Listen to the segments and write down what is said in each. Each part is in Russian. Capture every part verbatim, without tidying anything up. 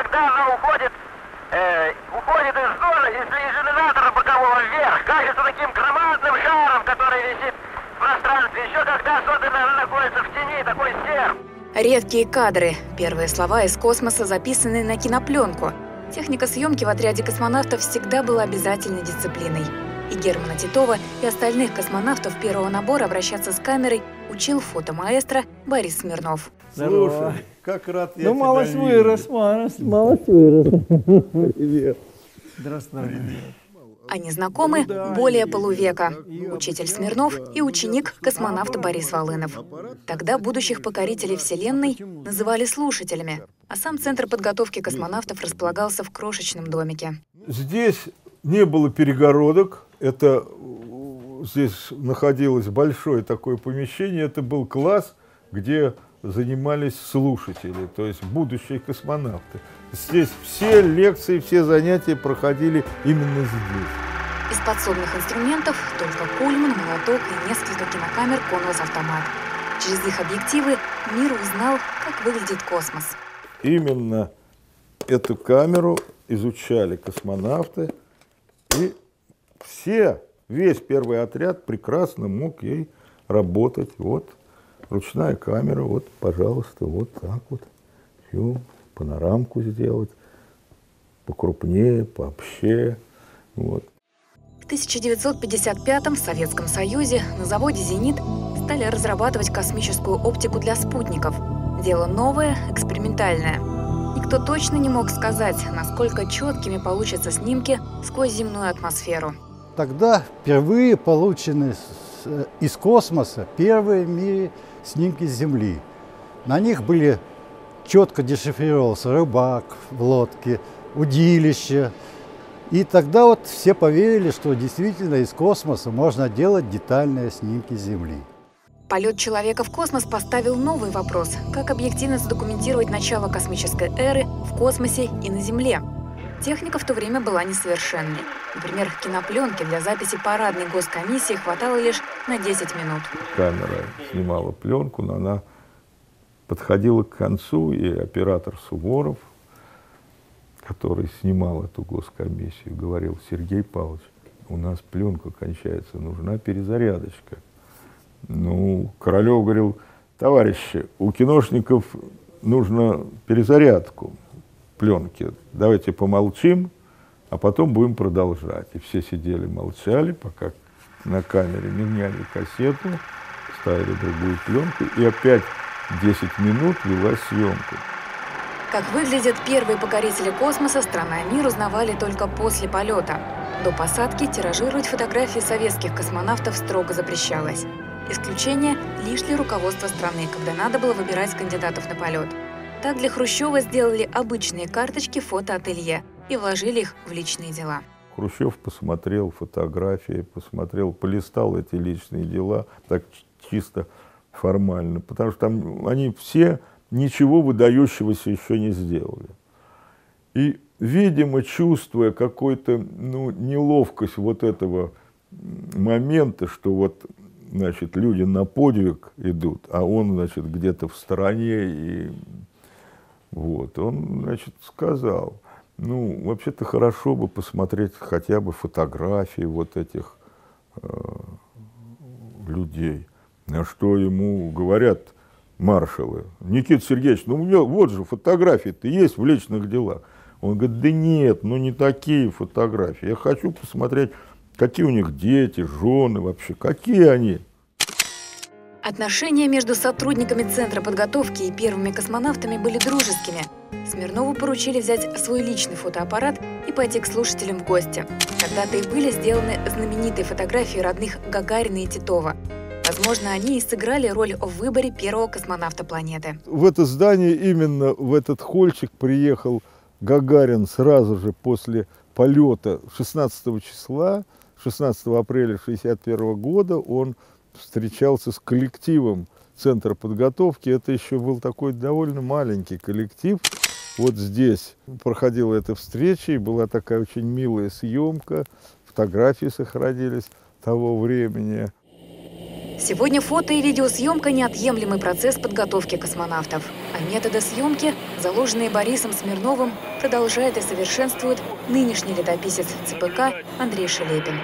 когда она уходит, э, уходит из зоны, из, из иллюминатора бокового вверх, кажется таким громадным шаром, который висит в пространстве. Еще когда особенно она находится в тени, такой серп. Редкие кадры. Первые слова из космоса записаны на кинопленку. Техника съемки в отряде космонавтов всегда была обязательной дисциплиной. И Германа Титова, и остальных космонавтов первого набора обращаться с камерой учил фотомаэстро Борис Смирнов. Слушай, как рад я ну, тебя малость видеть. вырос, малость, малость вырос. Привет. Здравствуй. Они знакомы более полувека. Учитель Смирнов и ученик космонавт Борис Волынов. Тогда будущих покорителей Вселенной называли слушателями, а сам центр подготовки космонавтов располагался в крошечном домике. Здесь не было перегородок, это здесь находилось большое такое помещение, это был класс, где занимались слушатели, то есть будущие космонавты. Здесь все лекции, все занятия проходили именно здесь. Из подсобных инструментов только кульман, молоток и несколько кинокамер «Конус-автомат». Через их объективы мир узнал, как выглядит космос. Именно эту камеру изучали космонавты, и все, весь первый отряд прекрасно мог ей работать. Вот ручная камера, вот, пожалуйста, вот так вот. Все, панорамку сделать, покрупнее, пообще. Вот. В тысяча девятьсот пятьдесят пятом в Советском Союзе на заводе «Зенит» стали разрабатывать космическую оптику для спутников. Дело новое, экспериментальное. Никто точно не мог сказать, насколько четкими получатся снимки сквозь земную атмосферу. Тогда впервые получены из космоса первые в мире снимки с Земли. На них были четко дешифрировался рыбак в лодке, удилище. И тогда вот все поверили, что действительно из космоса можно делать детальные снимки Земли. Полет человека в космос поставил новый вопрос: как объективно задокументировать начало космической эры в космосе и на Земле? Техника в то время была несовершенной. Например, кинопленки для записи парадной госкомиссии хватало лишь на десять минут. Камера снимала пленку, но она подходила к концу, и оператор Суворов, который снимал эту госкомиссию, говорил: Сергей Павлович, у нас пленка кончается, нужна перезарядочка. Ну, Королев говорил: товарищи, у киношников нужно перезарядку пленки, давайте помолчим, а потом будем продолжать. И все сидели, молчали, пока на камере меняли кассету, ставили другую пленку, и опять десять минут велась съемка. Как выглядят первые покорители космоса, страна и мир узнавали только после полета. До посадки тиражировать фотографии советских космонавтов строго запрещалось. Исключение – лишь для руководства страны, когда надо было выбирать кандидатов на полет. Так для Хрущева сделали обычные карточки фотоателье и вложили их в личные дела. Хрущев посмотрел фотографии, посмотрел, полистал эти личные дела, так чисто формально, потому что там они все ничего выдающегося еще не сделали. И, видимо, чувствуя какую-то, ну, неловкость вот этого момента, что вот, значит, люди на подвиг идут, а он, значит, где-то в стороне, и вот, он, значит, сказал: ну, вообще-то хорошо бы посмотреть хотя бы фотографии вот этих э, людей. На что ему говорят маршалы: Никита Сергеевич, ну у меня вот же фотографии-то есть в личных делах. Он говорит: да нет, ну не такие фотографии. Я хочу посмотреть, какие у них дети, жены вообще, какие они. Отношения между сотрудниками Центра подготовки и первыми космонавтами были дружескими. Смирнову поручили взять свой личный фотоаппарат и пойти к слушателям в гости. Тогда-то и были сделаны знаменитые фотографии родных Гагарина и Титова. Возможно, они и сыграли роль в выборе первого космонавта планеты. В это здание, именно в этот хольчик, приехал Гагарин сразу же после полета шестнадцатого числа, шестнадцатого апреля шестьдесят первого года. Он встречался с коллективом Центра подготовки. Это еще был такой довольно маленький коллектив. Вот здесь проходила эта встреча, и была такая очень милая съемка. Фотографии сохранились того времени. Сегодня фото и видеосъемка – неотъемлемый процесс подготовки космонавтов. А методы съемки, заложенные Борисом Смирновым, продолжает и совершенствует нынешний летописец ЦПК Андрей Шелепин.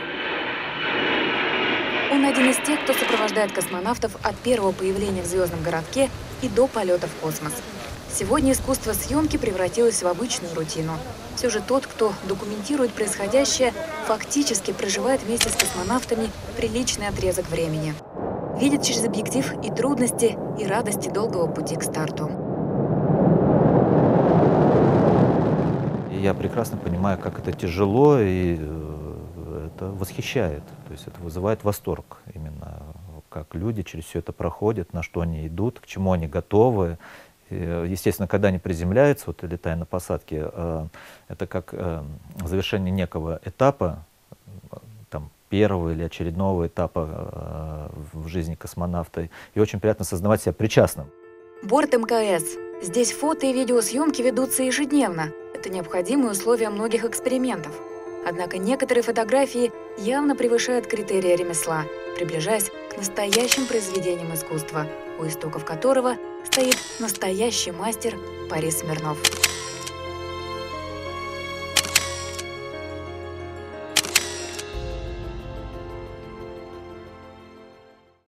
Он один из тех, кто сопровождает космонавтов от первого появления в звездном городке и до полета в космос. Сегодня искусство съемки превратилось в обычную рутину. Все же тот, кто документирует происходящее, фактически проживает вместе с космонавтами приличный отрезок времени. Видит через объектив и трудности, и радости долгого пути к старту. Я прекрасно понимаю, как это тяжело, и это восхищает. То есть это вызывает восторг именно, как люди через все это проходят, на что они идут, к чему они готовы. Естественно, когда они приземляются, вот летая на посадке, это как завершение некого этапа, там, первого или очередного этапа в жизни космонавта. И очень приятно осознавать себя причастным. Борт МКС. Здесь фото и видеосъемки ведутся ежедневно. Это необходимые условия многих экспериментов. Однако некоторые фотографии явно превышают критерии ремесла, приближаясь к настоящим произведениям искусства, у истоков которого стоит настоящий мастер Борис Смирнов.